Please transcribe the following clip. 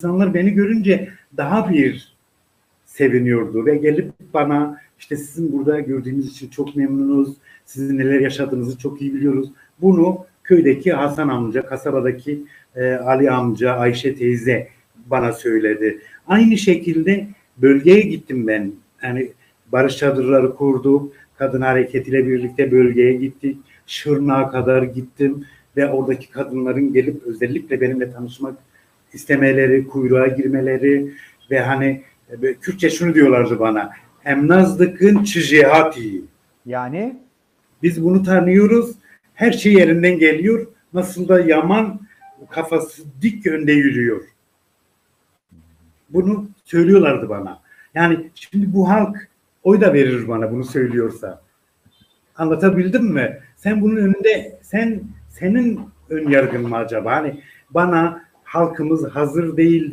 insanlar beni görünce daha bir seviniyordu ve gelip bana işte sizin burada gördüğümüz için çok memnunuz, sizin neler yaşadığınızı çok iyi biliyoruz. Bunu köydeki Hasan amca, kasabadaki Ali amca, Ayşe teyze bana söyledi. Aynı şekilde bölgeye gittim ben. Yani barış çadırları kurduk, kadın hareketiyle birlikte bölgeye gittik. Şırnak'a kadar gittim ve oradaki kadınların gelip özellikle benimle tanışmak istemeleri, kuyruğa girmeleri ve hani Kürtçe şunu diyorlardı bana. Emnazdıkın çijihati. Yani? Biz bunu tanıyoruz. Her şey yerinden geliyor. Nasıl da Yaman kafası dik yönde yürüyor. Bunu söylüyorlardı bana. Yani şimdi bu halk oy da verir bana bunu söylüyorsa. Anlatabildim mi? Sen bunun önünde senin ön yargın mı acaba? Hani bana halkımız hazır değil